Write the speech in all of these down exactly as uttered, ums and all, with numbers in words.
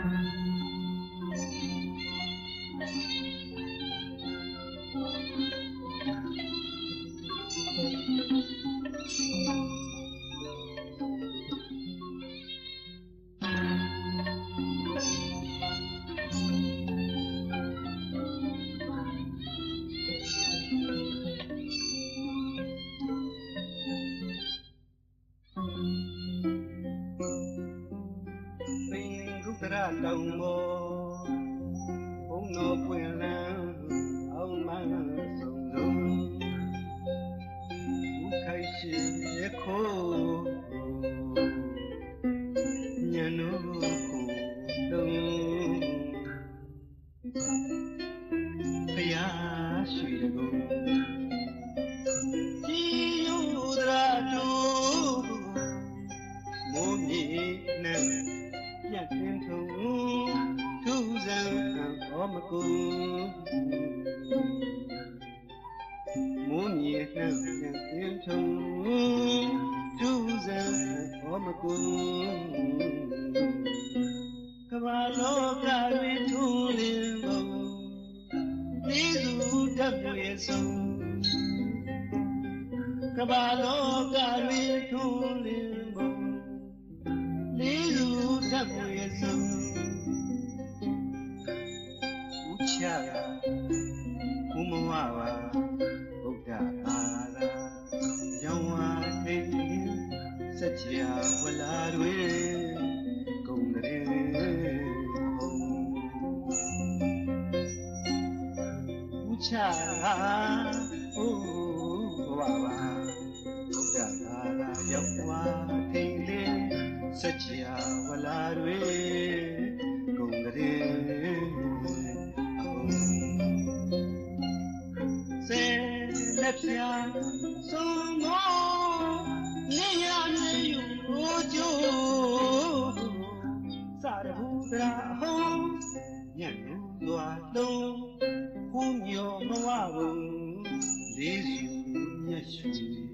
Đồng mô ông nó quên lãng ông mang sông rung khai chi khô nhà nó khổ đông phải à suy đôi chỉ yêu ra đâu muốn nhị nè nhạc thêm thấu thu rằng có mà cô muốn nhạc nàng nhạc thêm thấu thu rằng có mà cô các bà lo cả bên thu lên bầu lý dù đắp nguyện sông các bà lo cả bên thu lên bầu lý dù đắp nguyện sông Uchara Umawa Buddha Ara Yawa Thinh Satya Valarwe Kongre Uchara Umawa Buddha Ara Yawa Thinh Satya Valarwe Kongre Lepia Sumo Niyan Yujo Sarabudra Hom Nyan Dua Dom Hum Yo Mawabu Lisu Yashu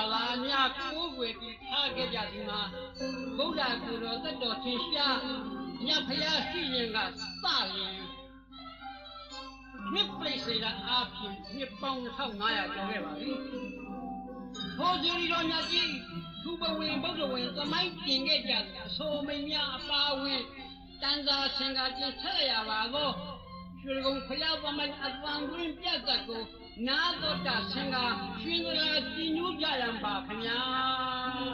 Buddha Guru Tato Tisha 要不要新人啊？大人，你背谁的阿平？你帮他哪样交给吧？我这里老年纪，出不稳不着稳，怎么顶个家？说明呀八稳，但是现在就吃呀吧我，就是讲不要我们阿王稳别这个，拿到家现在现在金牛家人吧，看呀。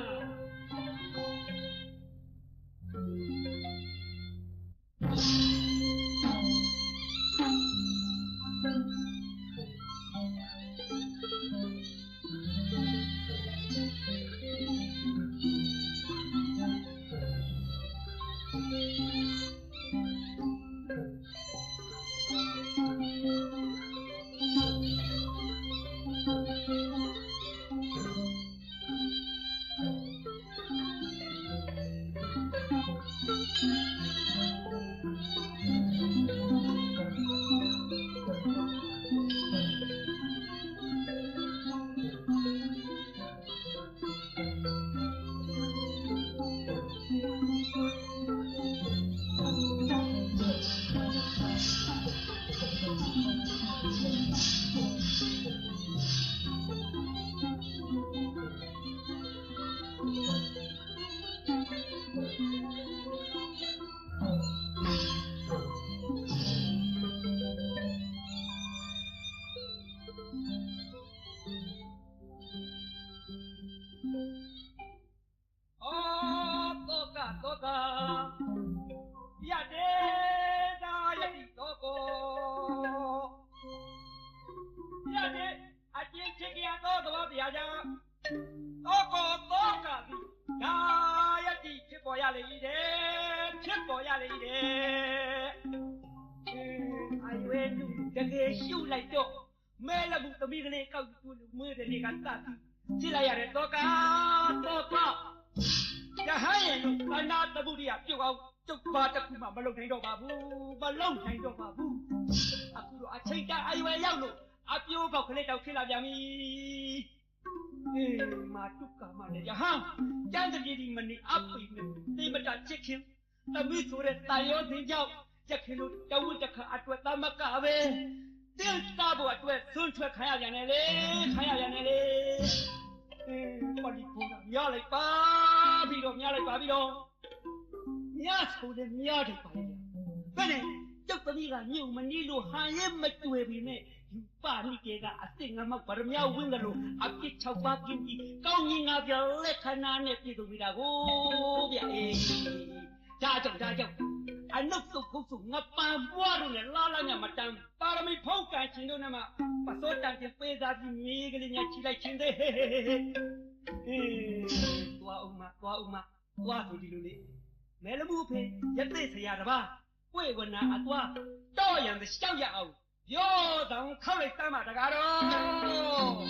进来呀，人多噶多噶，呀还有路，那那的不的呀，就讲就把这苦嘛，不弄成多巴布，不弄成多巴布，啊，苦罗啊，谁家哎喂要路，啊，表包可能就去那边咪，哎，嘛就干嘛的呀哈，这样子的你们的阿贝们，你们在接听，但没做的大有成就，这去路就我这看阿多大马嘎呗。这大部对，送出看下人来嘞，看下人来嘞。嗯，我的姑娘，苗来巴比罗，苗来巴比罗，苗抽的苗的巴比罗。反正这个你看，牛们你路行业没对比呢，有把你这个阿生阿妈把苗问个路，阿吉炒巴经济，高你阿表来看那那这个味道哦，别哎，家长家长。anh nốc sụp không sụp ngập ba bua rồi này la la nhà mặt trăng ba là mấy phong cảnh chiến đấu này mà mà số trăng thì phê ra thì mi cái nhà chỉ lại chiến đấy tua ông mà tua ông mà tua thôi đi luôn đi mẹ là mua phê nhất định sẽ ra ba quê quần nào à tua toอย่าง的小呀哦有当考虑干嘛这个咯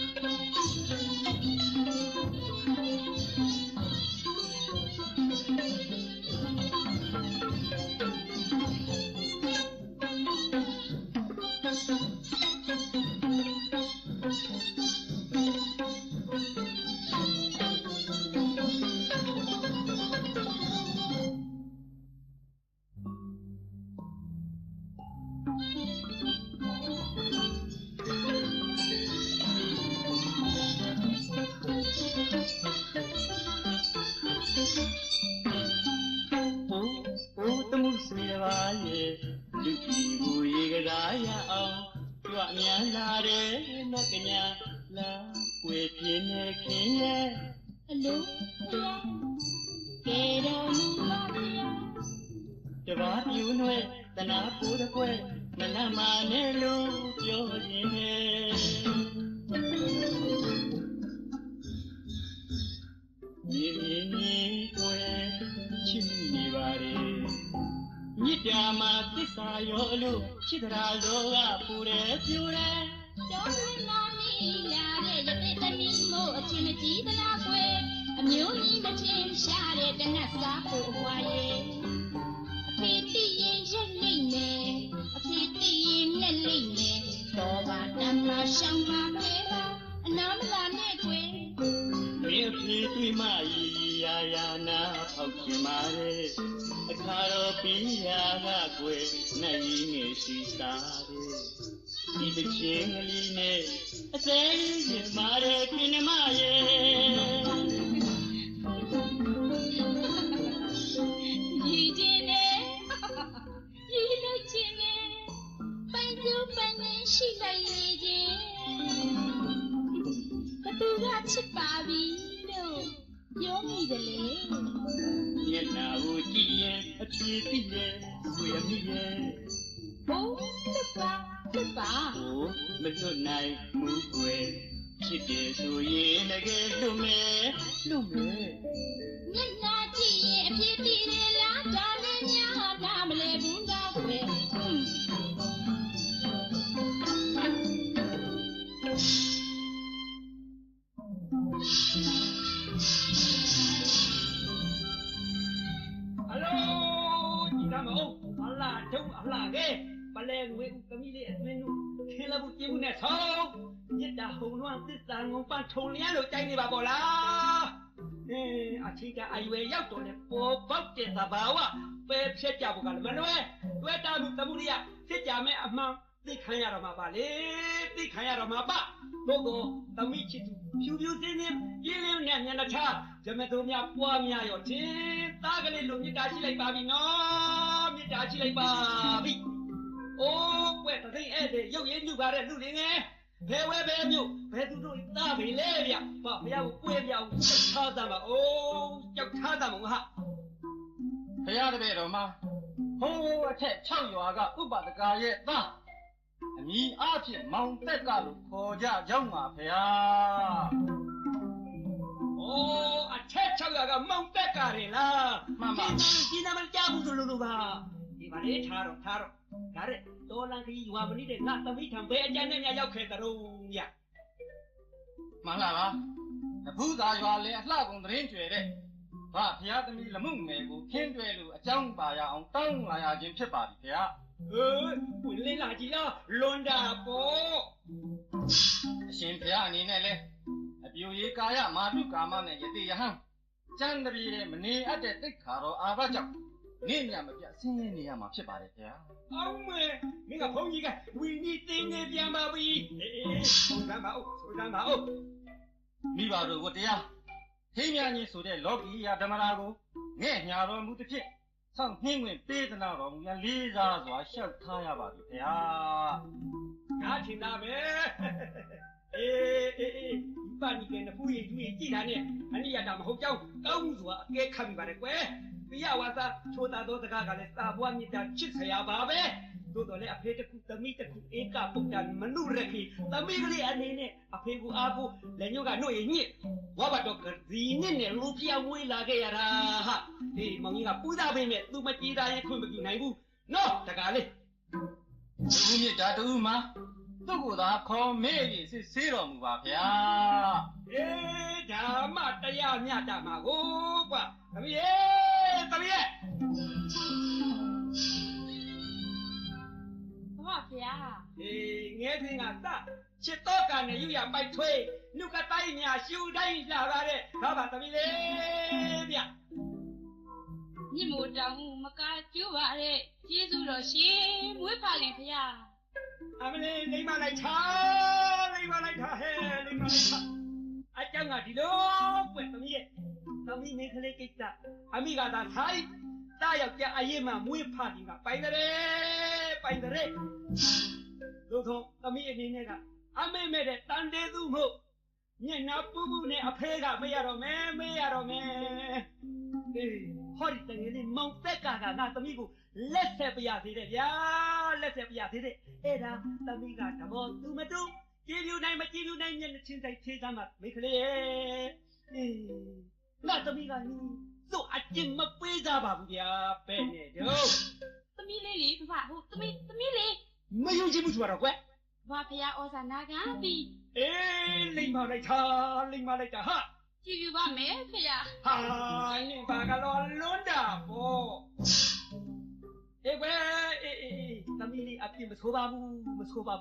ချစ်တာလောကပူတယ်ပြူတယ်ကျောင်းဝင်မောင်ကြီးလာတဲ့ရတဲ့သမီးမို့အချင်းမကြီးသလားကွယ်အမျိုးကြီးမချင်းရှာတဲ့တနတ်စားဖို့အဝါရဲ့အဖေတိရင်ရက်လိမ့်မယ်အဖေတိရင်လက်လိမ့်မယ်တော်ပါတမ်းမရှောင်းပါပဲပါအနာမလာနဲ့ကွယ်မင်းအဖေတွေ့မှရာရာနာဖောက်ချင်ပါလေအ Caro piaga que naine si sabe. Y de chingeline, se mare pinemaye. Yijine, yijine, panju panen shila yeje. Katuga chipabi lo, yomi dele. Yena ujiye, achitiye, kuyamiye. Oh, lepa, lepa. Oh, melonai mukwe. Chite soye nage lume, lume. Nyana jiye apiti le la dane nya damle bunda kwe. Hello, chị ra mà ông, hắn là trông hắn là ghê, bà lê người cũng có mi lệ lên luôn, khi là bút chim nè sao, nhất là hồng loan tít rằng ông ban thôn lẽ rồi chạy đi bà bỏ lá, ê, à chị cả ai về giáo tổ này, bố bóc chết ta bảo à, về phía cha bố cả mà nói, về ta bút ta bút đi à, phía cha mẹ mà đi khai nhà rồi mà bà lê, đi khai nhà rồi mà bà, bố cô, ta mi chỉ tu, phiêu phiêu thế nên, yên yên nè nè cha, cho mẹ tôi nhà qua nhà rồi chứ. Ta cái này luôn như đá chi lại bà bị nó như đá chi lại bà bị ô quẹt thấy em để yêu yên như bà đây luôn đi nghe về về về nhiều về tụi tôi ta phải lên vậy bà phải ao quên nhau sao ta mà ô chắc sao ta mà hả thấy ai đây rồi mà hô thế chẳng có cái úp bát cái gì ta mi ai chỉ mong tất cả lúc khó ra giống mà phải à ô à chết sao cái mong tất cả này là mà mà chỉ là mình cha cũng được luôn bà thì bà đấy thà rồi thà rồi thà rồi tôi đang khi vào bên đây là tao biết thằng bé cha nên nhà giàu khét rồi vậy mà là ba phụ gia vào lên là cũng đến chuyện đấy và phía tao mi là mông mẹ của thiên tuệ lu trong bà ya ông tông là ya kiếm chết bà đi thế ừ quên lên là gì đó luôn đã bố xin phía anh này lên biểu gì cả ya mà du cả mà này vậy thì hăng chẳng được gì mình đi ở đây tích khá rồi à ba chọc nên nhà mình phải xin nhà mà chết bà đi thế ông mẹ mình gặp phong gì cả vì đi tên nghe bia mà vì không dám bảo không dám bảo mi bảo rồi của thế thế nhà như số đấy lót gì ya đâm ra cô nghe nhà rồi muốn tiếp sang hiên nguyện bê tên nào rồi muốn lý ra rồi sao thay ya bà đi thế cá chim nào mẹ ê ê ê bạn đi cái nó phui phui chỉ là nè anh đi làm hậu châu công rùa cái khăn bà đấy quê bây giờว่าซะโชตาโตตะกะกะเลยตาบัวมีตาชิดขยาบาเบ้โตโตเลยอภัยตะคุตะมีตะคุเอกะปุกกันมนุระคีตะมีกะเลยอันนี้เนี่ยอภัยกูอากูเลညောကหน่วยညစ်ဝဘတော့ကဒီနှစ်နဲ့လူပြမွေးလာခဲ့ရတာဟာဒီမောင်ကြီးကပူဇော်ပေးမဲ့သူမကြည်တာရင်ခွင့်မပြုနိုင်ဘူးနော်တကားလေးတူမြစ်တာတူမှာသူ့ကိုယ်သာခေါ်မေ့ပြီးစစ်ဆေးတော်မူပါဗျာအေးဓမ္မတရားမြတ်တာမှာကိုကွာတပည့်ရဲ့တပည့်ရဲ့ဘာဗျာအေးငဲထင်းကစချစ်တော့ကနဲ့ယူရပိုက်ထွေးနှုတ်ကတိုင်းများရှူတိုင်းလာပါတဲ့ဘာပါတပည့်လေးဗျညမို့တောင်မကကျူပါတဲ့ကျေးဇူးတော်ရှင်မွေးပါလင်ဗျာအမလေးလိမ္မာလိုက်ချာလိမ္မာလိုက်တာဟဲ့လိမ္မာလိုက်ချာအကြောင်းကဒီလိုကွတပည့်ရဲ့တပည့်နေကလေးကိစ္စအမိကသာထိုင်တာယောက်ျားအရေးမှမွေးဖတင်ကပိုင်တဲ့ပိုင်တဲ့တို့တော့တမီးအနေနဲ့ကအမေမဲ့တဲ့တန်တေးသူမဟုတ်ညနာပူပူနဲ့အဖေကမရတော့မဲမရတော့မဲအေးဟောဒီတကယ်လေးမောင်သက်ကကငါတမီးကိုလက်ဆက်ပြရသေးတယ်ဗျာလက်ဆက်ပြရသေးတယ်အဲ့ဒါတမီးကတဘောသူမတူကြည်ပြူနိုင်မကြည်ပြူနိုင်မျက်နှာချင်းဆိုင်သေးသားမှာမိခလေးအေးငါတမီးကလူတို့အကျင့်မပေးကြပါဘူးဗျာပဲနဲ့တို့သမီးလေးလေးဘာဟုတ်သမီးသမီးလေးမယုံကြည်မှုဆိုတော့ကွယ်ဘာဖျားဩဇာနာခံပြီအေးလိမ္မာလိုက်တာလိမ္မာလိုက်တာဟာကြည့်ပြပါမယ်ဖျားဟာနင်ဘာကလောလွန်းတာပေါ့အေးကွယ်အေးအေးသမီးလေးအပြစ်မဆိုးပါဘူးမဆိုးပါဘူးဟာ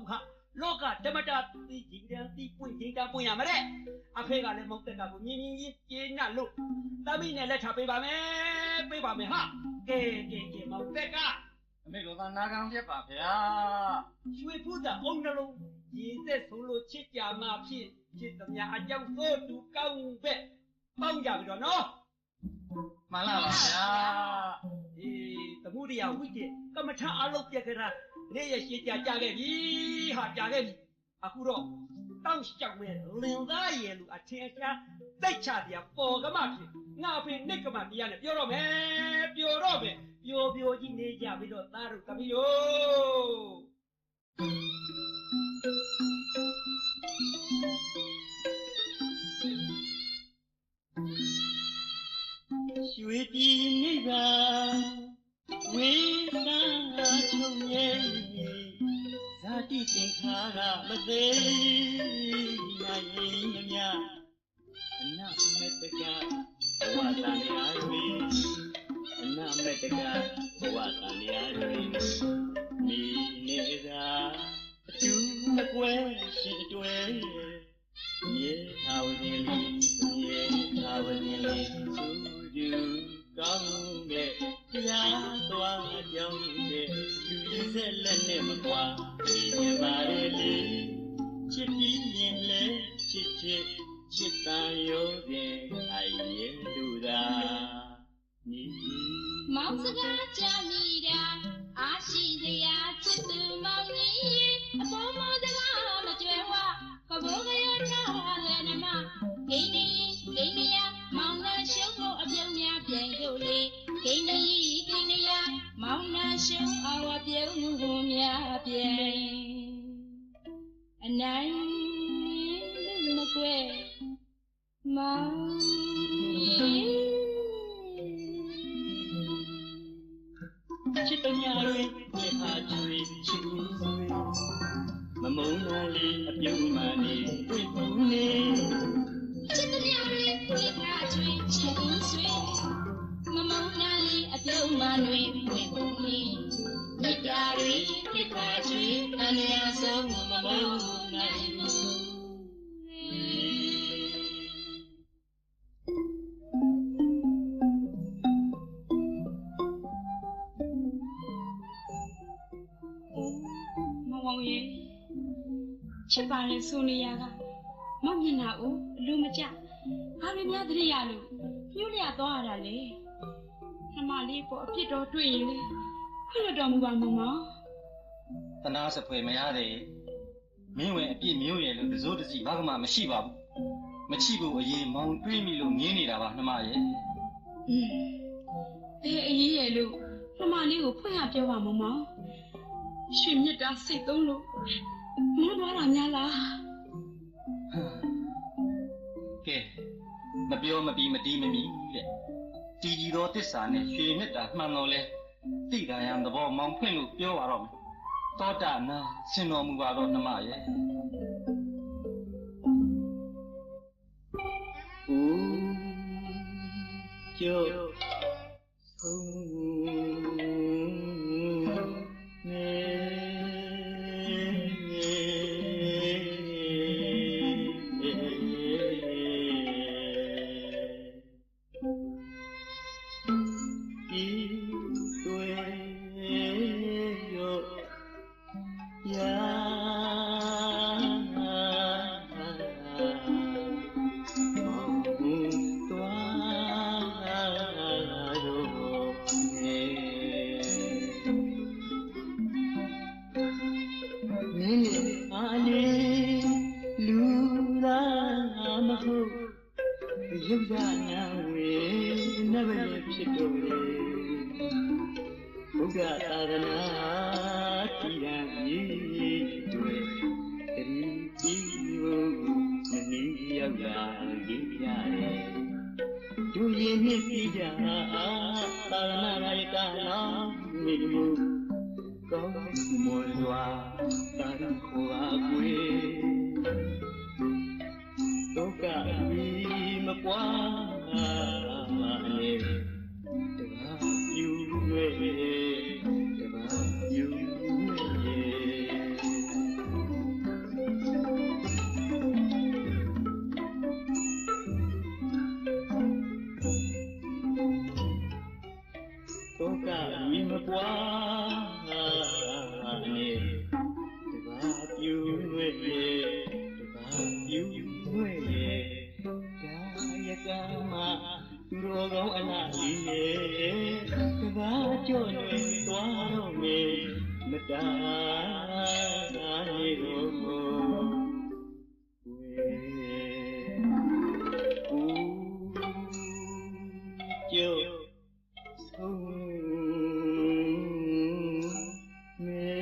လောကဓမ္မတာသိကြည်တယ်သိပွင့်ကြည်တာပွင့်ရမှာတဲ့အဖေကလည်းမုတ်တက်ကကိုမြင်းမြင်းကြီးကျေနပ်လို့သမီးနဲ့လက်ချပေးပါမယ်ပေးပါမယ်ဟာကဲကဲကဲမုတ်တက်ကအမေလိုသာနာခံပြပါဗျာရွှေဖူးတာအုံနှလုံးရည်သက်ဆိုလို့ချစ်ကြမှာဖြစ်ချစ်သမျှအကြောင်းသို့တူကောင်းပဲပေါင်းကြပြီတော့နော်မှန်လားပါဗျာအေးသမှုတရားဝိတ္တကမ္မထအလုပ်ပြက်ကရာနေ့ရက်ရှည်ကြကြခဲ့ပြီဟာကြခဲ့ပြီအခုတော့တောင်းလျှောက်မဲ့လင်သားရဲ့လူအထင်ရှားတိတ်ချတရားပေါ်ကမှဖြစ်ငါဖေနိတ်ကမှတရားနဲ့ပြောတော့မယ်ပြောတော့မယ်ပျော်ပျော်ကြီးနေကြပြီးတော့သားတို့သမီးတို့ရွှေပြည်နိဗ္ဗာန်ဝေသာချုံရဲ့ဇာတိသင်္ခါရမသေးနိုင်မမြအနမတကဘဝတန်ရာတွေအနမတကဘဝတန်ရာတွေမိနေတာအတူမကွဲရှိတွဲမြေသာဝတိလေးမြေသာဝတိလေးသူယူကောင်းတဲ့တရားသွားကြောင်းတဲ့လူရစက်လက်နဲ့မကွာဒီမြပါလေလေချစ်ပြီးရင်လေချစ်ချစ်ချစ်တန်ရောပြင်အိုင်ရဲ့လူသာနီမောင်စကားကြမိတာအားရှိစရာချစ်သူမောင်ကြီးအပေါ်မောတကားမကြွယ်ဝကဘိုးကရထားတဲ့နမဂိနေဂိနေယမောင်နှရှုံးဖို့အပြုံးများပြန်လို့လေဂိနေဂိနေယမောင်နှရှုံးအောင်အပြုံးမှုများပြန်အနိုင်မကွဲမောင်ချစ်တညာတွေမြေဟာချွေချစ်ဦးဆွေမမုန်းနာလေးအပြုံးမှနေတွေ့ဘူးနေချစ်တညာတွေမြေဟာချွေချစ်ဦးဆွေမမုန်းနာလေးအပြုံးမှနေတွေ့ဘူးနေမိတာတွေမြေဟာချွေအနေအဆုံးမမုန်းနိုင်ဘူးချစ်ပါလေဆိုနေရကမောင်မျက်နှာဦးအလိုမကျဘာလို့များတရိရလို့ညှို့လျသွားရတာလေနှမလေးပေါ်အဖြစ်တော်တွေ့ရင်လေခွင့်လွတ်တော်မူပါမောင်မောင်တနာစဖွေမရတယ်မင်းဝင်အပြစ်မျိုးရဲ့လို့တစိုးတစီဘာမှမရှိပါဘူးမချိဘူးအရေးမောင်တွေးမိလို့ငင်းနေတာပါနှမရဲ့อืมဘယ်အရေးရဲ့လို့နှမလေးကိုဖွင့်ရပြောပါမောင်မောင်ရွှေမြတ်တာစိတ်သုံးလို့မွန်းသွားတာများလားကဲမပြောမပြီးမတီးမမီတဲ့တီကြီးသောတစ္ဆာနဲ့ရွှေမြတ်တာမှန်တော်လဲသိတာရန်သဘောမောင်ဖွင့်လို့ပြောပါတော့မယ်တောတာနာဆင်တော်မူပါတော့နှမရဲ့ဦးကျော်တာရေတို့ဝေဦးကျုပ်ဆုံးမေ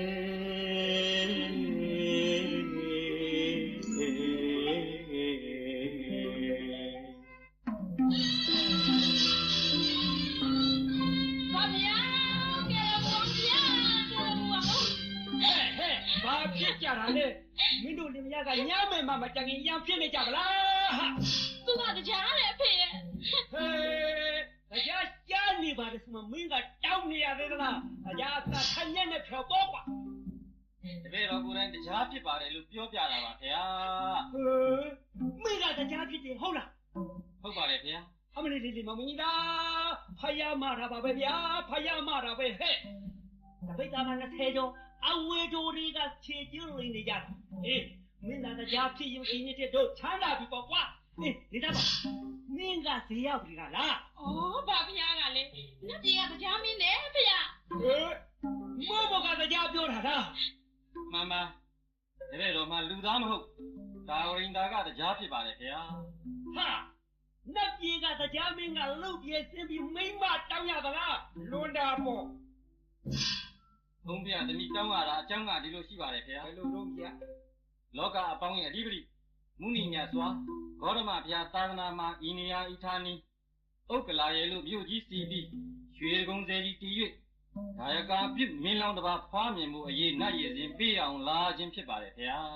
မင်းတို့လင်မယားကညမယ်မှမတကင်ရံဖြစ်နေကြဗလားဟာသူကတရားလေအဖေရဲ့ဟေးတရားကြားနေပါတယ်ဆိုမှမင်းကတောင်းနေရသေးသလားတရားကခညက်နဲ့ဖြောပေါ့ကွာတပည့်တော်ကိုယ်တိုင်တရားဖြစ်ပါတယ်လို့ပြောပြတာပါခင်ဗျာဟေးမင်းကတရားဖြစ်တယ်ဟုတ်လားဟုတ်ပါတယ်ခင်ဗျာအမလေးလေးမမင်းသားဖယားမာတာပါပဲဗျာဖယားမာတာပဲဟဲ့တပိတ်သားမနဲ့ထဲတော့အဝေတို့တွေကခြေကျွန်းနေကြတာအေးမင်းသားတရားဖြစ်ရင်အင်းကြီးတို့ချမ်းသာပြီပေါ့ကွာအေးနေသားပါမင်းကဈေးရောက်ပြီကလားဩဘာဖျားကလေနတ်ကြီးကတရားမင်းနဲ့ဖျားဟေးမောဘောကတရားပြောတာလားမှန်ပါတပည့်တော်မှလူသားမဟုတ်ဒါဝရင်သားကတရားဖြစ်ပါတယ်ခင်ဗျာဟာနတ်ကြီးကတရားမင်းကလုတ်ပြဲစင်းပြီးမိမ့်မတောင်းရသလားလွန်တာပေါ့ဘုံပြတမိတောင်းရတာအကြောင်းကဒီလိုရှိပါတယ်ခင်ဗျာဘယ်လိုလုပ်ကြလောကအပေါင်းရဲ့အဓိပတိမုဏိမြတ်စွာဂေါတမဘုရားသာသနာမှာဤနေရာဤဌာနီဥက္ကလာရေလို့မြို့ကြီးစီပြီးရွှေကုန်းစဲကြီးတည်၍ဒါယကာပြုမင်းလောင်းတစ်ပါးဖွားမြင်မှုအရေးနတ်ရည်စဉ်ပေးအောင်လာခြင်းဖြစ်ပါတယ်ခင်ဗျာ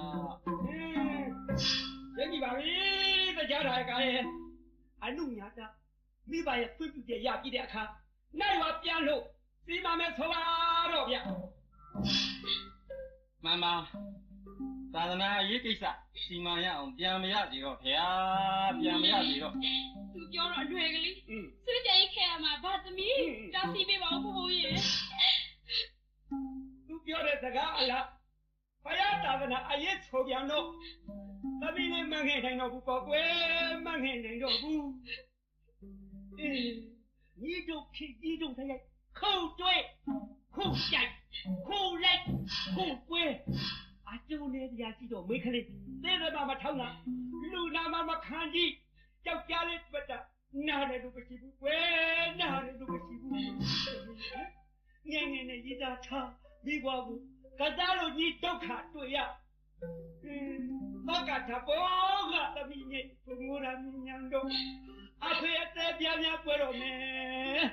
ရည်ကြည့်ပါပြီတရားဒါကရဲ့အနုညာတာမိဘရဲ့ပြပြပြရပြတဲ့အခါနိုင်ဝပြန်လို့စီမမဲဆိုပါတော့ဗျမှန်ပါသာသနာရေးကိစ္စစီမံရအောင်ပြန်မရစီတော့ခင်ဗျာပြန်မရစီတော့သူပြောတော့အတွေ့ကလေးစွကြိတ်ခဲမှာဗတ်သမီးတာစီပေးပါဦးဘိုးရဲ့သူပြောတဲ့စကားအလားဖယားသာသနာအရေးဆိုပြန်တော့သမီးလေးမငဲ့နိုင်တော့ဘူးပေါ့ကွယ်မငဲ့နိုင်တော့ဘူးအေးညီတို့ခိကြီးတို့ထိုင်ခုတ်တွဲခုတ်ကြိုက်ခုတ်လိုက်ခုတ်ကွဲအကျိုးနဲ့တရားကြည့်တော့မိခလေးသေရမမထောင်းတာလူနာမမခံကြည့်ကြောက်ကြလေးပတ်တာနားလည်းလို့မရှိဘူးကွယ်နားလည်းလို့မရှိဘူးငယ်ငယ်နဲ့ရည်သားထားပြီးပါဘူးကစားလို့ကြီးဒုက္ခတွေ့ရဘာကတဘောကတမီးရဲ့ဘုံမရမညံတော့အဖေအသေးပြပြပွဲတော့မယ်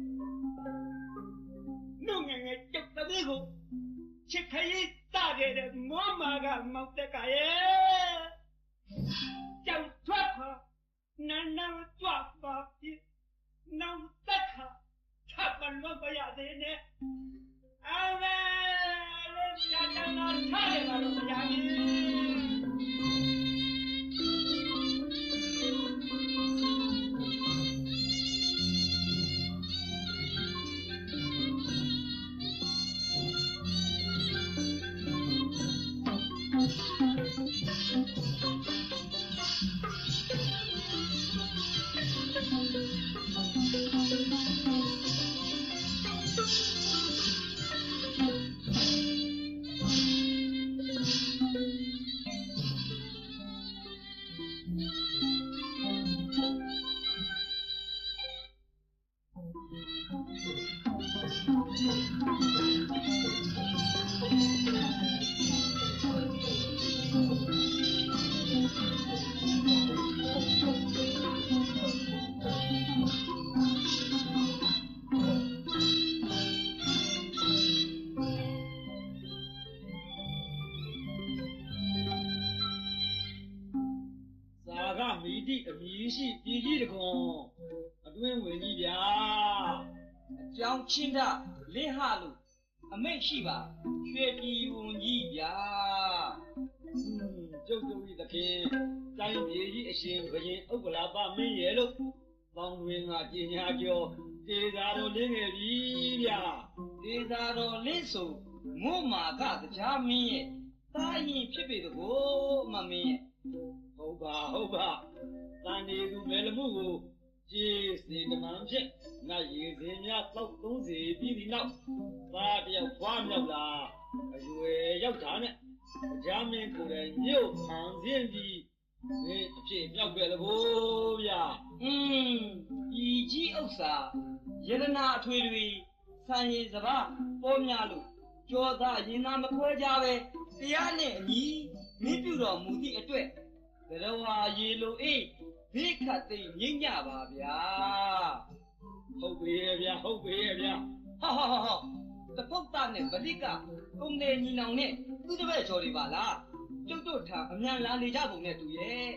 နှုတ်ငယ်ငယ်ကြောက်တမီးကိုချစ်ခရီးတာခဲ့တဲ့မောမာကမောက်တက်ကရဲ့ကြောက်ထွက်ခါနန်းနန်းကြွပါပြီနောက်တက်ခါထပ်မလို့မရသေးနဲ့အမေလို့ညာနာထားတယ်လို့မရဘူးအမည်ရှိပြည်ကြီးတကွန်အတွင်းဝင်ကြီးဗျာအကြောင်းချင်းတာလင်းဟလို့အမိတ်ရှိပါရွှေပြည်ဝင်ကြီးဗျာကျုပ်တို့ဤသဖြင့်တိုင်းပြည်ကြီးအရှင်ဘုရင်ဥက္ကလာပမင်းရဲ့လို့ပေါင်းတွင်ကပညာကျော်တေသာတော်လင်းခဲ့ပြီဗျာတေသာတော်လင်းဆိုငုံမာကတရားမင်းရဲ့တာရင်ဖြစ်ပေတကိုမမင်းရဲ့ဟုတ်ပါဟုတ်ပါတန်နေသူမဲလမှုကိုကျေးစေတမန်ဖြင့်နတ်ရည်စင်များတောက်သုံးစီပြီးဒီနောက်သားတယောက်ဖွားမြောက်လာရွယ်ရောက်တာနဲ့ကြားမင်းကိုယ်တိုင်မြုပ်မှန်စင်းပြီးဒီအဖြစ်မြောက်ပဲလို့ဗျာอืมဤကြီးဥစ္စာယရနာအထွေတွေဆံရည်စပါပေါ်များလို့ကြောသားရင်သားမခွဲကြပဲတရားနဲ့အညီမင်းပြုတော်မူသည့်အတွက်ဘရဝါရေလိုအေးဘေးခတ်သိငိမ့်ကြပါဗျာဟုတ်ပြီဗျာဟုတ်ပြီဗျာဟာဟာဟာတပုတ်သားနဲ့ဗလိကကုံနေညီနောင်နဲ့သူတပည့်ကျော်တွေပါလားကျုပ်တို့ထားအမြန်လာနေကြပုံနဲ့တူရဲ့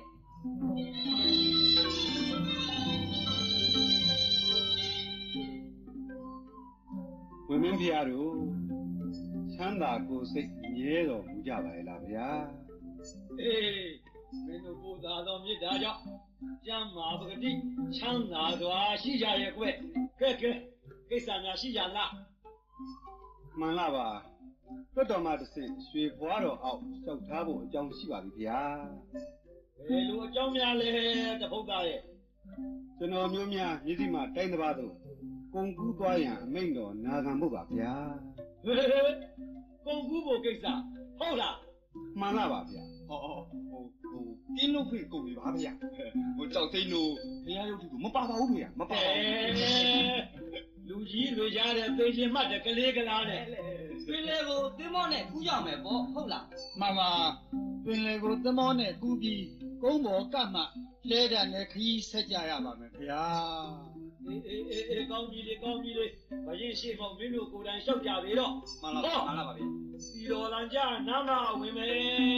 ဝင်းမင်းဖျားတို့ချမ်းသာကိုယ်စိတ်မြဲတော်မူကြပါရဲ့လားဗျာအေးမင်းတို့ပို့သာတော်မြစ်တာကြောင့်ကျမ်းမာပဂတိချမ်းသာစွာရှိကြရဲ့ကွကဲကဲကိစ္စများရှိကြလားမှန်လားပါတွတ်တော်မှတစ်စိရွှေဘွားတော်အောက်လျှောက်ထားဖို့အကြောင်းရှိပါပြီဗျာဘယ်လိုအကြောင်းများလဲတပုတ်သားရဲ့ကျွန်တော်မျိုးများမြစ်စီမှာတိုင်းတစ်ပါးသို့ကုံကူးသွားရန်အမိန့်တော်နာခံဖို့ပါဗျာဟေးကုံကူးဖို့ကိစ္စဟုတ်လားမှန်လားပါဗျာဟောဟိုဟိုကင်းလို့ဖိတ်ကုန်ပြီပါဗျာဟိုကြောက်သိန်းတို့ဘုရားရုပ်ထုကိုမပါပါဘူးဗျာမပါပါဘူးလူကြီးတွေကြားတဲ့သိချင်းမှတ်တဲ့ကလေးကလားနဲ့ပင်လေကိုသင်းမောနဲ့ကူးကြမယ်ပေါ့ဟုတ်လားမှန်ပါပင်လေကိုသင်းမောနဲ့ကူးပြီးကုန်းပေါ်ကပ်မှလဲတဲ့နဲ့ခရီးဆက်ကြရပါမယ်ဗျာအေးအေးအေးကောင်းပြီလေကောင်းပြီလေမရင်ရှိမောင်မင်းတို့ကိုယ်တိုင်လျှောက်ကြပြီတော့မှန်လားမှန်လားပါဗျာစီတော်လန်ကြနာမဝင်မယ်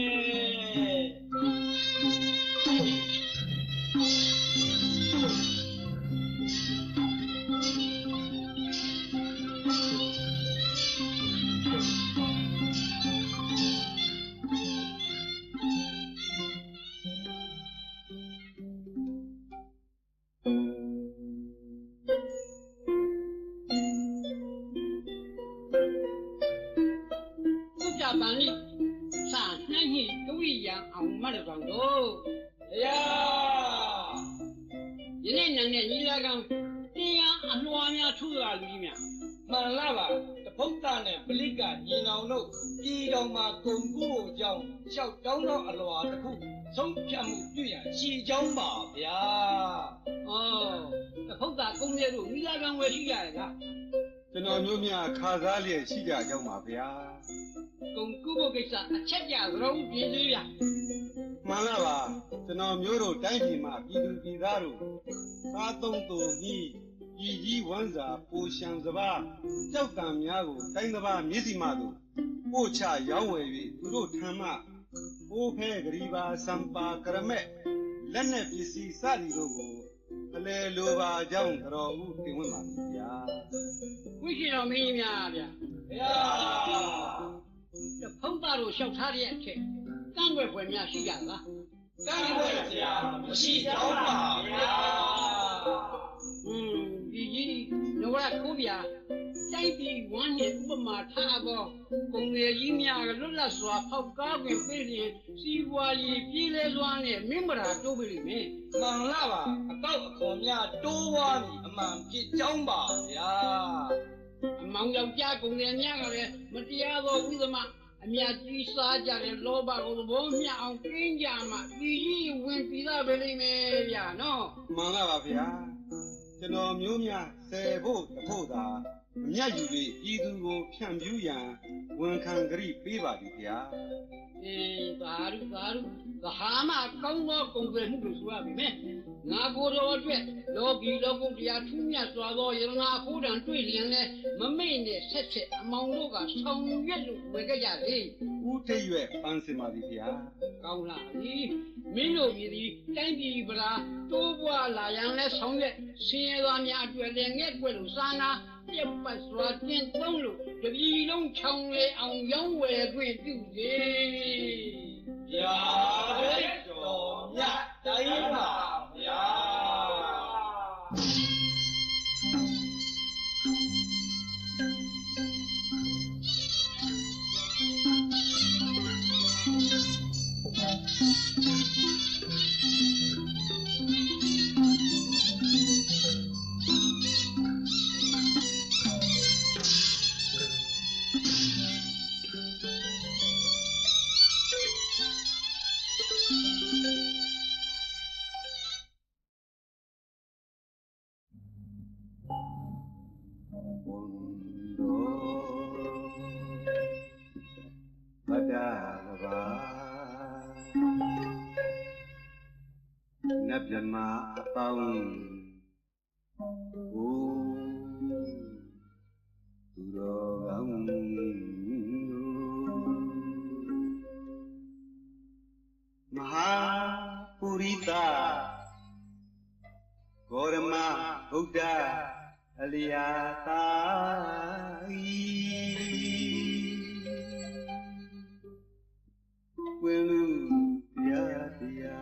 ပန်လိစာနှိုင်းညိကဝိယံအောင်မတ်တော်တို့တရားယနေ့နံနဲ့ညီလာခံတရားအလွှာများထူလာလူကြီးများမှန်လားပါတပုတ်သားနဲ့ပလိကညီနောင်တို့ပြည်တော်မှာဂုံကူအကြောင်းလျှောက်တောင်းတော့အလွှာတစ်ခုဆုံးဖြတ်မှုပြုရရှည်ကြောင်းပါဗျာဩတပုတ်သားကုန်းရဲတို့ညီလာခံဝယ်ရှိရရဲ့လားကျွန်တော်မျိုးများခါစားလျက်ရှိကြကြောင်းပါဗျာကုံကူဖို့ကိစ္စအချက်ကြသလုံးပြင်းသေးဗျာမှန်လားပါကျွန်တော်မျိုးတို့တိုင်းပြည်မှာပြည်သူပြည်သားတို့သားသုံးသူကြီးကြီးကြီးဝမ်းစာပူရှံစပါးကြောက်တံများကိုတိုင်းတစ်ပါးမြစ်စီမတို့ပို့ချရောင်းဝယ်၍သူတို့ထမ်းမှပိုးဖဲဂရီပါစံပါကရမဲ့လက်နဲ့ပစ္စည်းစသည်တို့ကိုအလေလိုပါကြောင်းတော်ဦးတင်ဝင်ပါဗျာဝိရှင်တော်မင်းများဗျာဗျာတဖုံးသားတို့လျှောက်ထားတဲ့အထက်ကန့်ွယ်ဖွယ်များရှိကြလားကန့်ွယ်စရာမရှိကြောင်းပါဗျာอืมဒီကြီးလောကကိုဗျာတိုင်းပြည်ဝမ်းနဲ့ဥပမာထားတော့ပုံငယ်ကြီးများလွတ်လပ်စွာဖောက်ကားဝင်ပြည်ရင်စီးပွားရေးပြည်လဲစွာနဲ့မင်းမရာတိုးပြီမင်းမှန်လားပါအကောက်အခေါ်များတိုးွားပြီအမှန်ဖြစ်ကြောင်းပါဗျာအမောင်ယောက်ျားကုန်တယ်များကလည်းမတရားသောဥဒမအမြတ်ကြီးစားကြတဲ့လောဘကိုသဘောမျှအောင်ကျင်းကြမှာဒီကြီးဝင်ပြီးသားပဲလိမ့်မယ်ဗျာနော်မှန်လားပါဗျာကျွန်တော်မျိုးများဆယ်ဖို့တဖို့သာအမြတ်ယူပြီးပြည်သူကိုဖြန့်ဖြူးရန်ဝန်ခံကြိပေးပါသည်ဗျာအေးသာရုသာရုသဟာမကောင်းသောကုန်ွယ်မှုလို့ဆိုရပြီမယ်ငါကိုယ်တော်အတွက်လောကီလောကုတ္တရာထူးမြတ်စွာသောယရနာအဖို့တန်တွေ့လျင်လဲမမေ့နဲ့ဆက်ဆက်အမောင်တို့ကဆောင်ရွက်လို့ဝယ်ကြရစေဦးထိပ်ရွယ်ပန်းစင်ပါသည်ဗျာကောင်းလားဒီမင်းတို့ပြည်ဒီတိုင်းပြည်ဗလားတိုးပွားလာရန်လဲဆောင်ရွက်ဆင်းရဲသားများအတွက်လည်းငဲ့ွက်လို့စာနာပြတ်ပတ်စွာတင်သုံးလို့တပြည်လုံးချောင်းလေအောင်ရောင်းဝယ်ခွင့်ပြုစေဗျာတဲ့တော်မြတ်တိုင်းပါဗျာ ba Nabyama apaung Oh Turogang Mahapurita Gorma Buddha Aliyatai Welu ya dia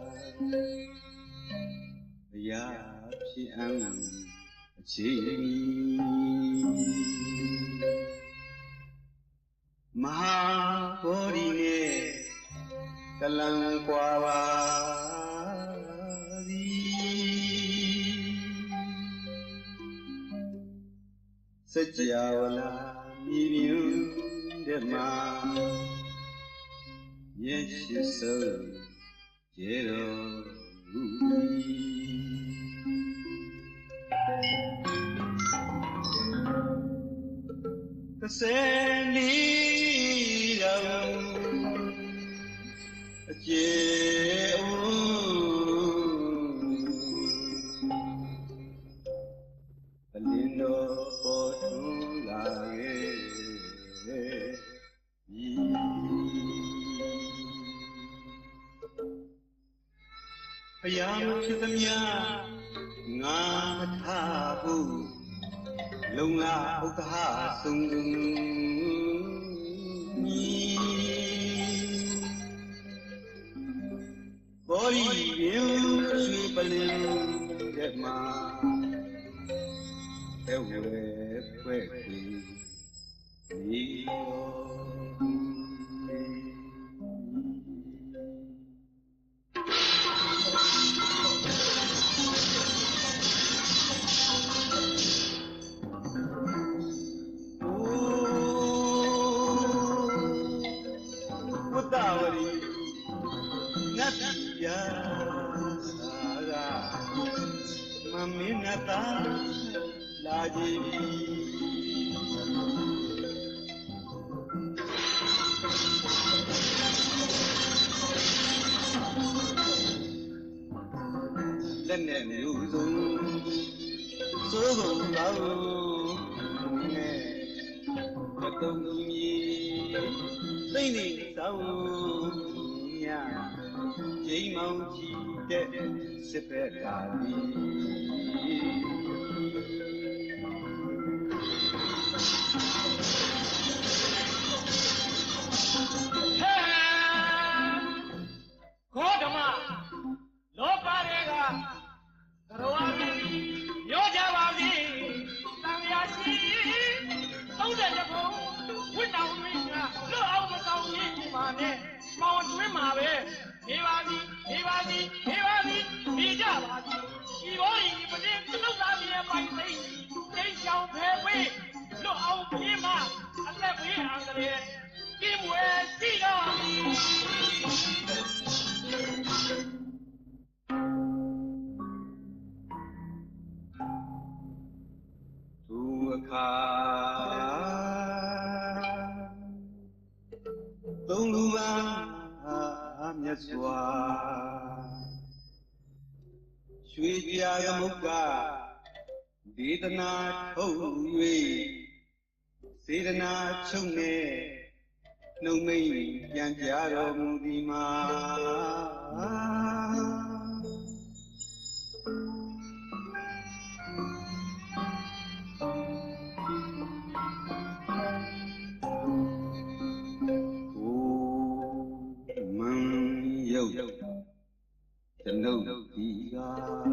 Ya Piang Chi Mahapuri ne Kalang Kwawadi Sajawala Miriu Dema Yeshiso Jero Kaseni Ram Jeu Lindo Potulage Ayam Chitamya Ngathabu Lungla Ukha Sung Bori Biu Sui Palim Dema Ewe Kwekwi Nio Putawari Natya Sara Maminata Lajivi Lenen Yuzung Sugum Lau Ne Katung Yi Tini Tau Nya Jai Mau Chi De Sepetali Godama Loparega Rawani Yojawani Samyashi Saudajabo Without Ringa Lo Out Mane Mount Wimave Evani Evani Evani Vijavani Evoni Nobody by me They shall pay way Lo Out Pima and let me under it Give way Tito Tuaka Tungluwa Amyaswa Shwitya Mukha Vedana Thoi Sedana Chungne Numei Yanjaro Mudima Tenau tiga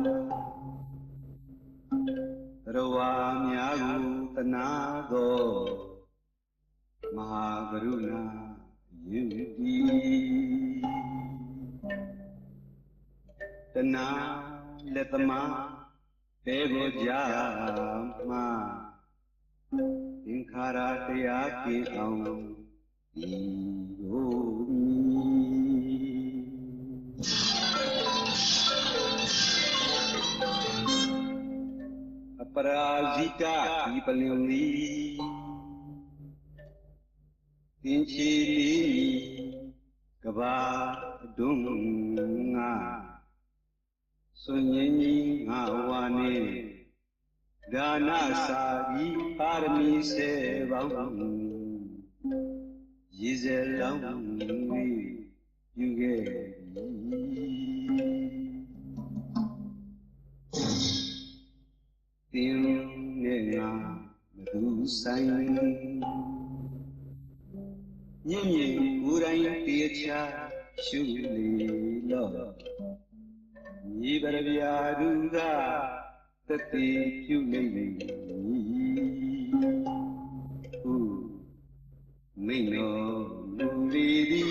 Rawamyagu Tanago Mahagaruna Yudi Tana Letama Devo Jama Inkara Teyaki Aum Aparajita Ipalili တင်ချီလေးကဘာဒုံငါစွန်ရင်ကြီးငါဝါနေဒါနစာဒီပါရမီစေပေါင်းရေစဲလောင်းယူခဲ့တင်နဲ့ငါမသူဆိုင်ညင်မြင်ကိုယ်တိုင်တည်ချရှုလေတော့ညီပရဗျာဒုကတတိပြုနေလေဟုမိန်တော်လူလေးသည်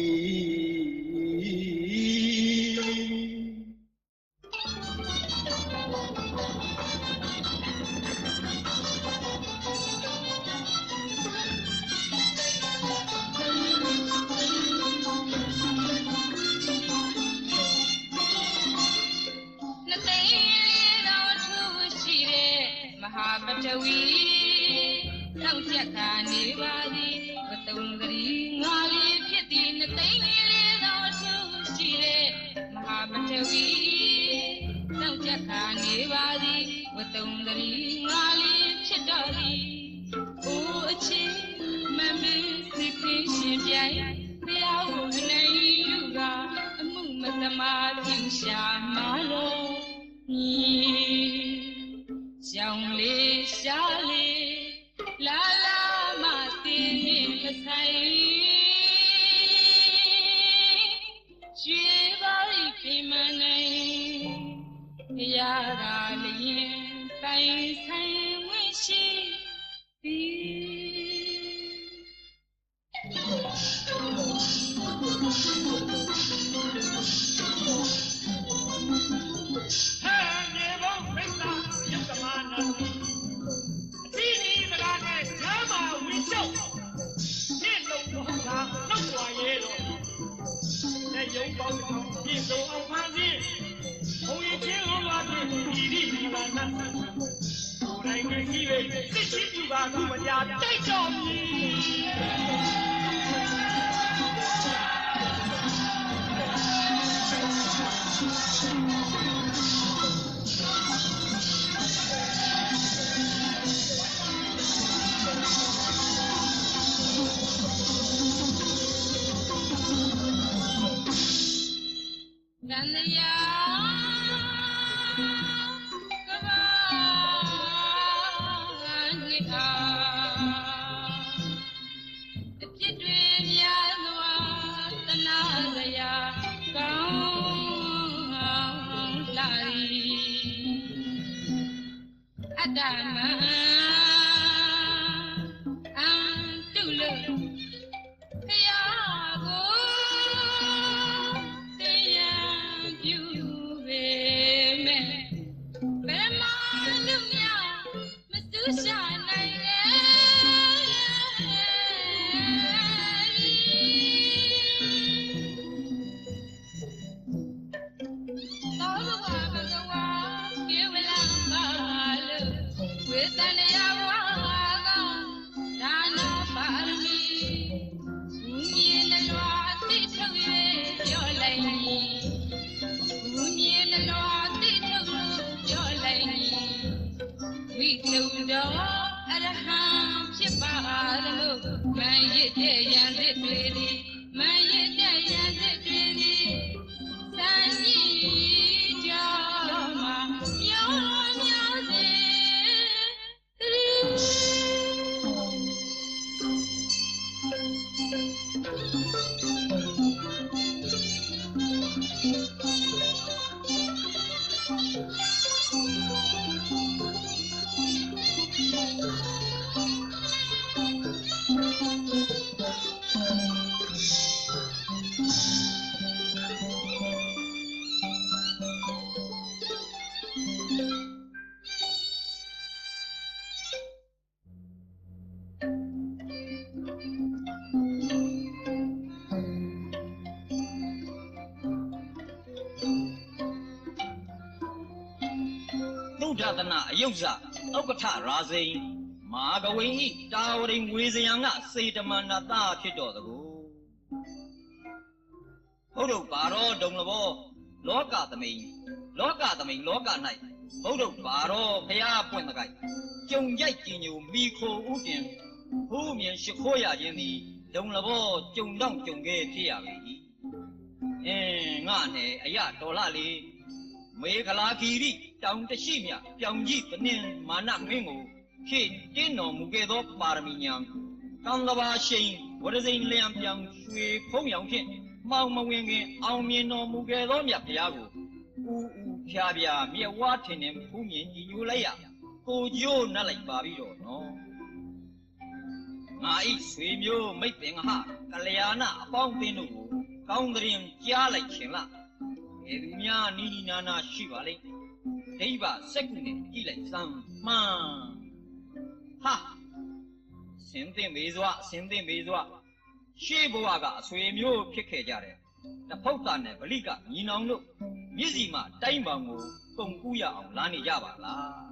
ပတဝီလောက်ချက်ကနေပါသည်ဝတုံကလေးငါလေးဖြစ်သည်နှစ်သိန်းလေးသောသူရှိတဲ့မဟာပတဝီလောက်ချက်ကနေပါသည်ဝတုံကလေးငါလေးဖြစ်တော်သည်အိုးအချင်းမမင်းစိတ်ဖြစ်ရှင်ပြိုင်တရားကိုအနေယူကအမှုမသမာပြုရှာမာလို့ကြောင်လေးရှားလေးလာလာမတင်းနေမဆိုင်ရွှေပါးပြမနိုင်ရတာလျင်ပိုင်ဆိုင်ဝင့်ရှိရုံပေါင်းအောင်ပြည်စုံအောင်ဖန်ဆင်းဘုံရင်ချင်းလုံးလာပြီးဒီဒီဒီပါနတ်ကိုယ်တိုင်ကြီးပဲစစ်ချင်းပြပါသူမညာတိုက်တော်မူနန္ဒယာကဘာနိကာအပြစ်တွေများစွာတနာစရာကောင်းလာ၏အတ္တမအံတုလို့ဖယားကိုရှာနိုင်လေသောဘဝဘဂဝါကေဝလပါလုဝေတနယဝါကောဒါနာပါရမီမြင်နှလွာသိထုတ်၍ပြောလိုက်မြင်နှလွာသိထုတ်ပြောလိုက်ဝိတုတော်အရဟံဖြစ်ပါလို့မန်ရစ်တဲ့ရန်စစ်တွေဒီမန်ရစ်တဲ့ရန်စစ်တွေဒီစံကြီးကြောင့်မှာမျောမျောစေဒသနာအယုတ်စဥက္ကဋ္ဌရာဇိန်မ马个为你招人为这样啊，谁他妈那打去着的个？好多巴罗懂了不？罗家的没，罗家的没，罗家来。好多巴罗培养不那个，中间只有米可五点，后面是可呀人的，懂了不？中当中个培养的。嗯，俺呢，哎呀，到哪里？每个垃圾里，当着西面，将一个年马那没我。去电脑木给多巴米娘，刚到把心，我的人两边水空洋片，毛毛圆圆，后面那木给多面皮个，呜呜偏偏面瓦天天铺面一有来呀，多久那来巴比着喏？俺一水苗没变哈，个俩那方便路，刚的人家来钱了，这路面你你那那去吧嘞，这把十姑娘一来上嘛。哈，现在没做，现在没做，谁不话个水苗撇开家的，那跑单呢不理个，你孬路，你是嘛呆忙我，公姑要拿你家吧啦。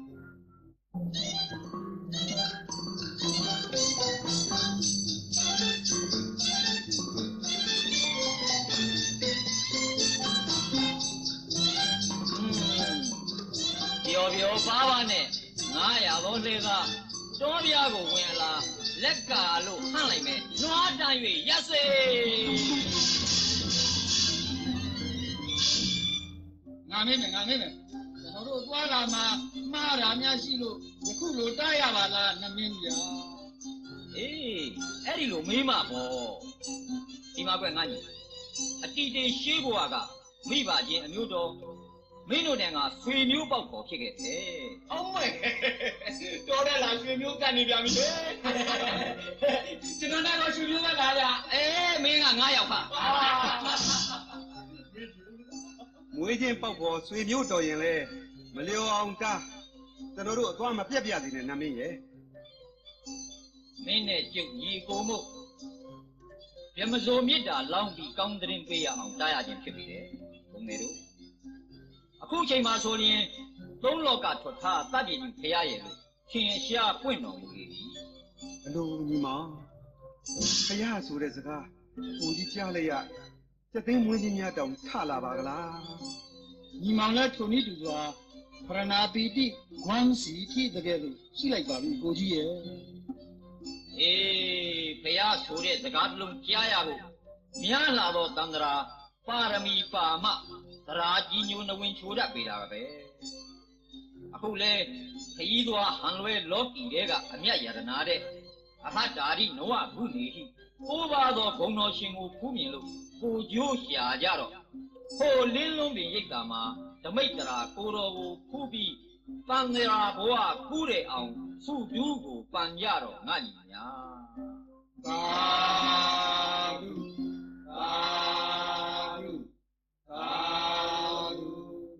嗯，表表爸爸呢？俺呀，都这个左边个弯啦，那个路看来没？哪站远也是。 俺妹妹，俺妹妹，我说我干嘛？马上面西路，一口路打呀吧啦，那妹妹啊。 哎，哎，你路没嘛不？你妈怪俺你，啊，弟弟学过啊个，没把钱牛多。没弄那个水牛包裹起个，哎， 哦喂，多来拿水牛干你表妹，今天那个水牛在哪呀？ 哎，没俺俺要看。 每件包括水牛导演嘞，没留အောင်家，咱တို့တော့မပြတ်ပြတ်သေးနဲ့နာမည်ရဲ့。 မင်းနဲ့ကျုပ်ညီကိုမို့ပြမစိုးမြစ်တာလောင်းပြီးကောင်းတဲ့ရင်ပေးရအောင်တားရခြင်းဖြစ်ပြီလေဘုံနေတို့အခုချိန်မှာဆိုရင်သုံးလောကထွက်ထားတတ်ပြည်ကြီးဖရရဲ့လို့ခင်ရှားပွင့်တော်မူ၏ဘလို့ညီမဖရဆိုတဲ့စကားကိုကြီးကြားလိုက်ရစက်သိန်းမွေးကြီးများတောင်ထလာပါကလားညီမောင်လည်းထုံနေတူစွာပရဏာပီတိဂွမ်းစီထိတကယ်လို့ရှိလိုက်ပါပြီကိုကြီးရဲ့အေးဖရဆိုတဲ့စကားတစ်လုံးကြားရဖို့များလာတော့တန္တရာပါရမီပါမသရာကြီးညိုနဝင်ချိုးတတ်ပေတာပဲအခုလေခရီးသွားဟန်လွဲလောကီတဲကအမြတ်ယရနာတဲ့အဟတာရိနဝဘုနေဟိကိုးပါသောဘုံတော်ရှင်ကိုဖူးမြင်လို့ကိုကျိုးရှာကြတော့ဟိုလင်းလုံးပင်ရိတ်တာမှာဓမိတ်တရာကိုတော်ကိုဖူးပြီးတန်တရာဘဝကူးတဲ့အောင်စုဒူးကိုပန်ကြတော့ငါညီညာသာဓုသာဓုသာဓု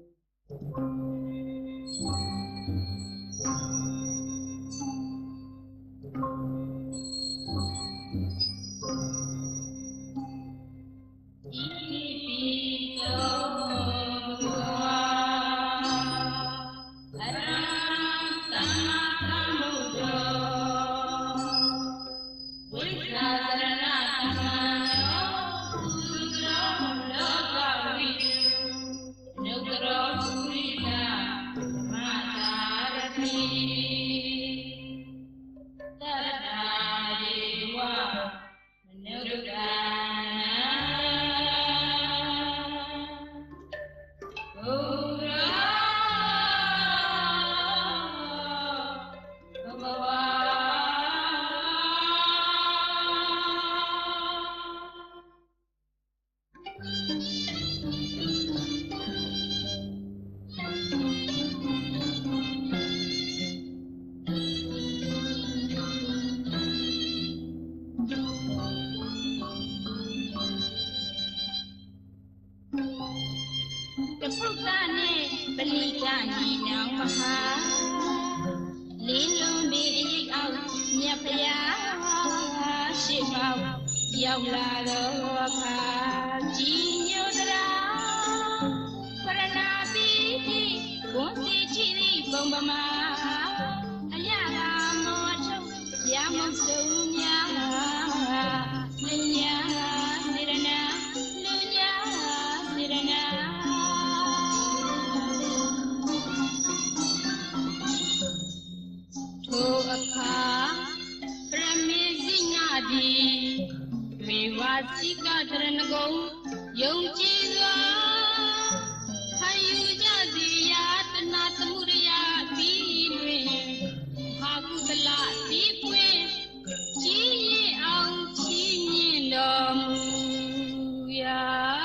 ရောက်လာတော့အခါကြီးညိုတရာပရဏာပိတိဝန်စီချီသည့်ပုံပမာအရသာမော对话西嘎特人工用几个，还有家的呀，的那怎么的呀，比对，哈古的拉比贵，几昂七年的木呀。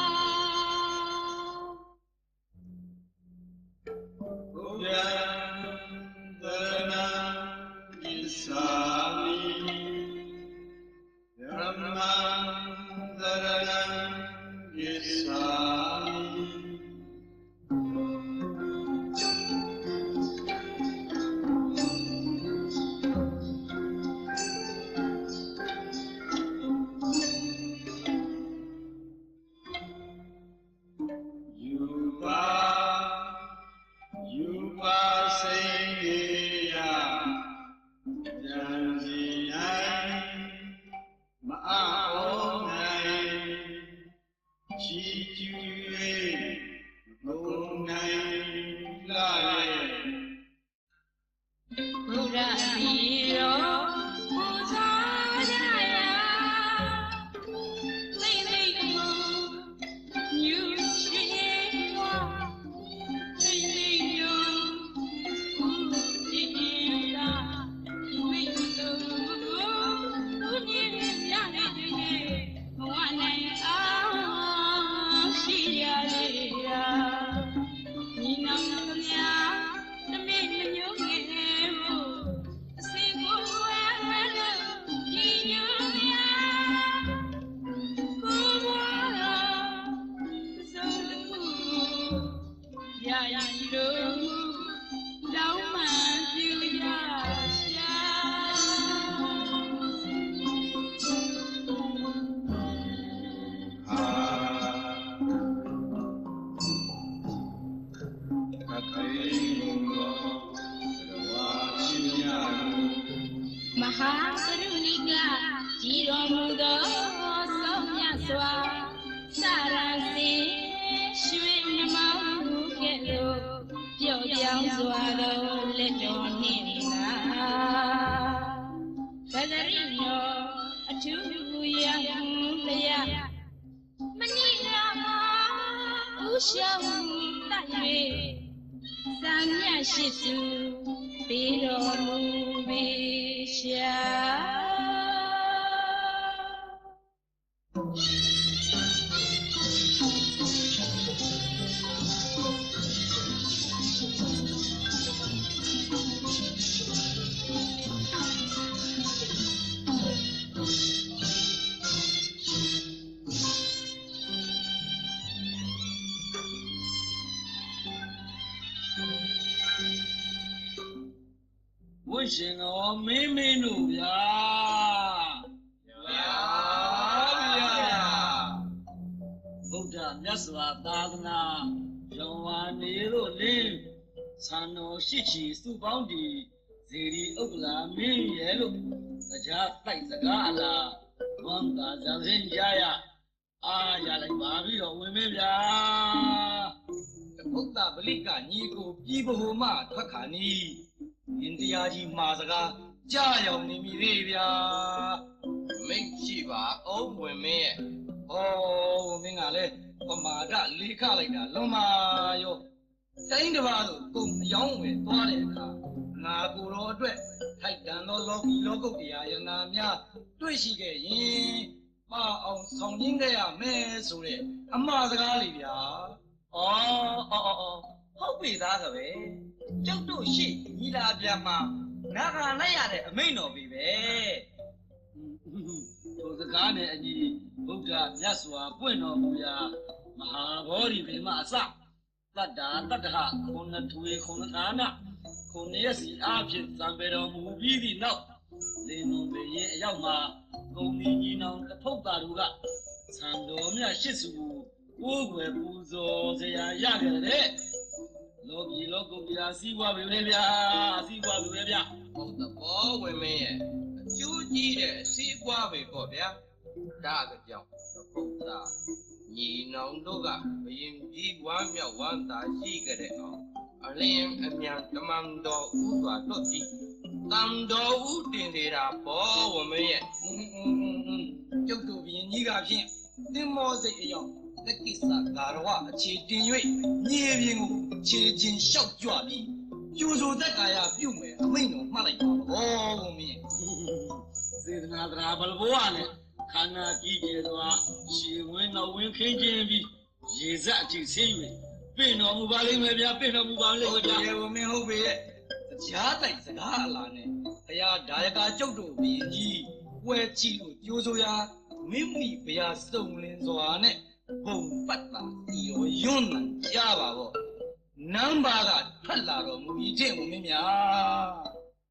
我信我妹妹路呀，呀呀！我这面是话大的呢，让我内陆人，参诺西奇苏邦的，这里欧拉民耶路，大家带着干了，我们大家人家呀，啊呀来把比了我们呀， 我大不离干你个比不好嘛，他看你。印第安人马上个加油你咪对呀，没去吧？哦，我没，哦，我没干嘞，我马上离开了个老妈哟，真的吧？公养为多嘞个，那古老对，还干到老老狗的呀，要那面对是个人，嘛哦，从应该呀没错嘞，俺马上个里边，哦哦哦哦，好伟大个呗。ကျောက်တို့ရှိညီလာပြန်မှာနာခံလိုက်ရတဲ့အမိန့်တော်ပြီပဲဟိုစကားနဲ့အညီဘုရားမြတ်စွာပွင့်တော်မူရာမဟာဗောဓိပင်မအစတတ္တာတတ္တဟခုနှစ်ထွေခုနှစ်ဌာနခုနှစ်ရက်စီအားဖြင့်သံပေတော်မူပြီးသည့်နောက်လင်းလုံးပင်ရင်အရောက်မှာကုံမီကြီးနောင်တထုပ်တာတို့ကသံတော်မြတ်ရှစ်စုကိုကိုယ်ွယ်ပူဇော်စရာရခဲ့တဲ့လောကီလောကုတ္တရာစီးပွားပြီလေဗျာစီးပွားပြီလေဗျာဟုတ်သဘောဝင်မင်းရဲ့အကျိုးကြီးတဲ့စီးပွားပဲပေါ့ဗျာဒါကကြောင့်ဘုရားညီနောင်တို့ကဘယင်ကြီးဝမ်းမြောက်ဝမ်းသာရှိကြတဲ့အောင်အလင်းအမြန်တမန်တော်ဥစွာတို့ကြည့်တန်တော်ဥတင်နေတာဘောဝင်မင်းရဲ့ကျုပ်တို့你个片，你莫这样，那给啥干的话，去订阅，你别我切进小脚里，就说这个呀，表妹没弄马来搞哦，我们。 这那那不不完呢，看那季节的话，新闻那闻看见比，现在就三月，别那木巴里面边，别那木巴里面边， 我们后边，家在这个哈啦呢，哎呀，大家就都便宜，我记录就说呀，明明不要送人说呢，不不啦，有用能家吧不，能把个他拉到木一天我们呀。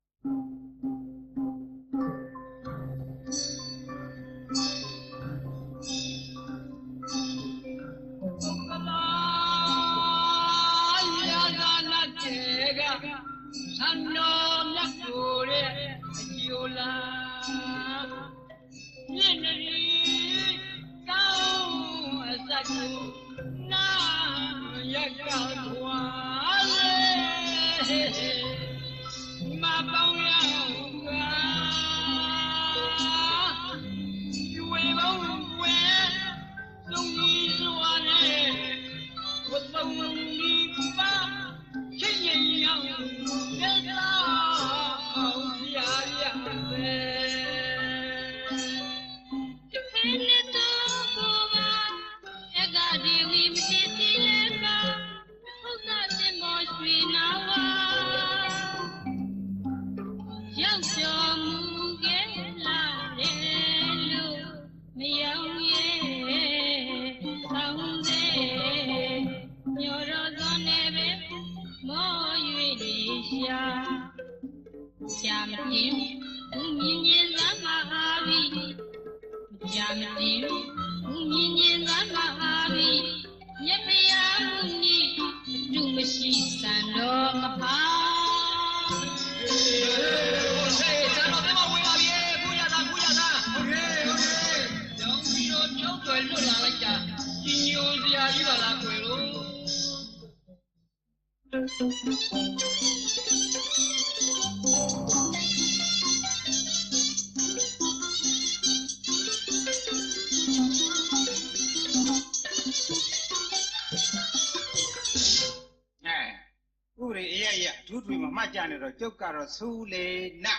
就搞了出来那，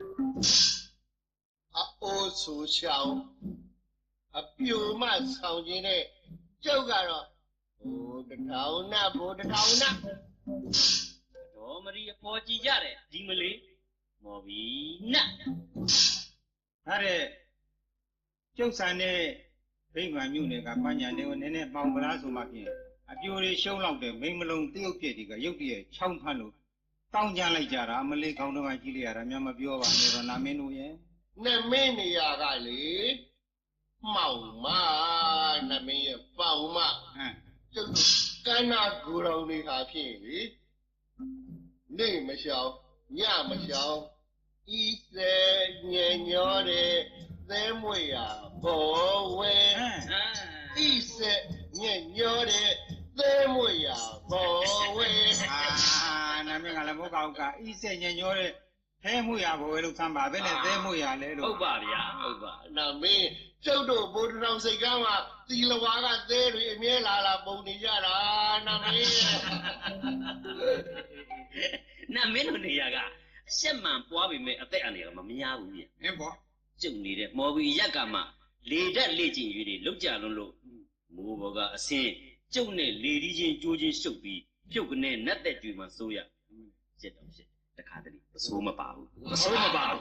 啊，我出桥，啊，表嘛朝进来，就搞了，不得头那，不得头那。 我们这包几家的，你们嘞，莫比那。 那嘞，就算呢，北关庙那个半年那个奶奶毛不拉数嘛片，啊，表里小老的没么弄丢别的个，有的抢盘路。当家来家啦，没来搞那玩意哩啊！咱们表吧，你说哪门路耶？ 那门你呀个哩，毛嘛，那门也包嘛，嗯，就是干那古老的卡片哩，你没晓，伢没晓，一些年年的怎么呀？不会，一些年年的怎么呀？不会。 那边个来不搞个，一些年年的，太木呀不会弄三八，本来太木呀来了。好吧呀，好吧。 那没，走到不知道谁干嘛，地了挖个这里面来了，不你家啦，那没。 那没弄你呀个，什么包比没，对安尼个嘛没呀不呀？ 没包。 就你的，莫比呀个嘛，离得离近距离，路家路路，莫不个先，就那离离近就近手臂。就跟那那得专门收呀，这东西，这看这里不收么包，不收么包。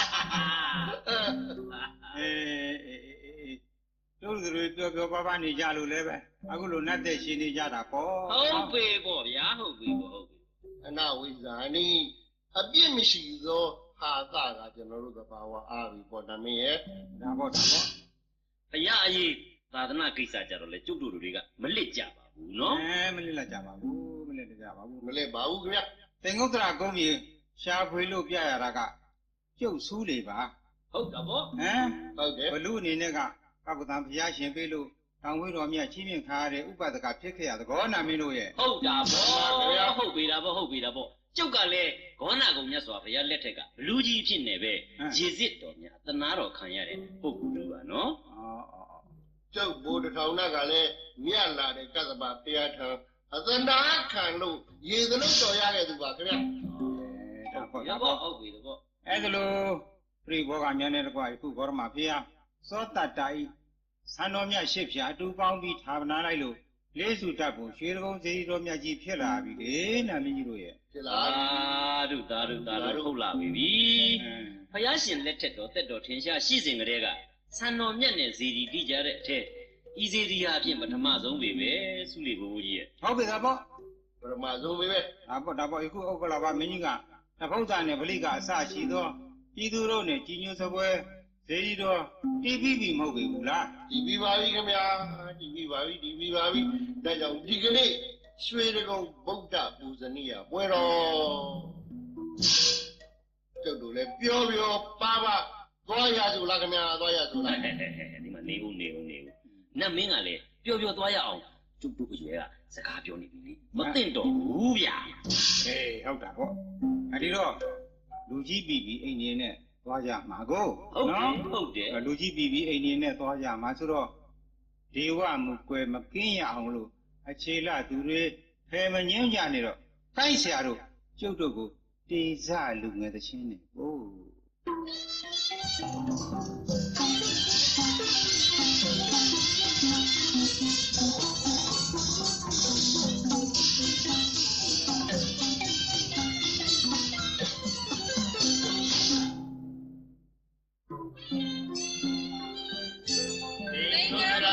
哎哎哎，就是表表爸爸你家路来呗，啊个路那得是你家的包。 好背包呀，好背包，好背包。 那为啥呢？啊，别没事做，哈大个就那路个把我阿维包那没， 那包那包。 哎呀，阿姨，大的那给啥家了嘞？就住这个没来家吧？喏。 哎，没来家吧？不。 没来把握个呀！ 等我这那公民下回路边呀那个，就处理吧。 好的不？ 嗯， 好的。 我路你那个，阿不当皮下先背路，当回路面前面看的，五百多个撇开呀，这个哪没路耶？ 好的不？好背的不？好背的不？就个嘞，我那个人说不要来这个，路基品那边，节节多呢，在哪路看呀嘞？不顾路啊喏。 哦哦哦。 ကျုပ်ဘိုးတစ်ထောင်ကလည်းမြတ်လာတဲ့ကသဘာတရားထံအသနာခံလို့ရေသလုံးတော်ရခဲ့သူပါခင်ဗျာဒါပေါ့ရဒါပေါ့ပေါ့ဟုတ်ပြီတော့အဲ့ဒါလိုပြိဘောကမြန်တဲ့တကွာအခုဘောရမဖေးစောတတ္တိုင်ဆန်းတော်မြတ်ရှစ်ဖြာအတူပေါင်းပြီးဌာပနာလိုက်လို့လေးစုတတ်ဖို့ရွှေကုန်းစေတီတော်မြတ်ကြီးဖြစ်လာပြီလေနာမင်းကြီးတို့ရဲ့ဖြစ်သာလားဓုသာဓုသာဓုဟုတ်လာပြီဘုရားရှင်လက်ထက်တော်တက်တော်ထင်ရှားရှိစဉ်ကတည်းကဆန်တော်မြတ်နဲ့ဇေဒီတိကြတဲ့အထက်ဤဇေဒီဟာအဖြစ်ပထမဆုံးပဲပဲစုလီဘိုးကြီးရဲ့ဟုတ်ပြီသားပေါ့ပရမဆုံးပဲပဲဒါပေါ့ဒါပေါ့အခုဥက္ကလာပမင်းကြီးကတဖုတ်သားနဲ့ဗလိကအစရှိသောပြည်သူတို့နဲ့ကြီးညိုစပွဲဇေဒီတော်တီးပြီးပြီမဟုတ်ပြီဘူးလားဒီပြီးပါပြီခင်ဗျာဒီပြီးပါပြီဒီပြီးပါပြီဒါကြောင့်ဒီကနေ့ရွှေတကုံဗုဒ္ဓပူဇနီယပွဲတော်ကျုပ်တို့လည်းပြောပြောပါပါသွားရစို့လားခင်ဗျာသွားရစို့လားဒီမှာနေဦးနေဦးနေဦးနတ်မင်းကလည်းပျော်ပျော်သွားရအောင်ကျုပ်တို့အရွယ်ကစကားပြောနေပြီလေမသိတော့ဘူးဗျာအေးဟုတ်တာပေါ့အဲဒီတော့လူကြီးပြီပြီအိမ်ကြီးနဲ့သွားကြမှာကိုဟုတ်တယ်ဟုတ်တယ်လူကြီးပြီပြီအိမ်ကြီးနဲ့သွားကြမှာဆိုတော့ဒေဝမူကွယ်မကင်းရအောင်လို့အခြေလသူတွေဖယ်မငင်းကြနေတော့ကိုက်ဆရာတို့ကျုပ်တို့ကိုတေဇလူငယ်သချင်းနဲ့ဟိုးသင်္ကြန်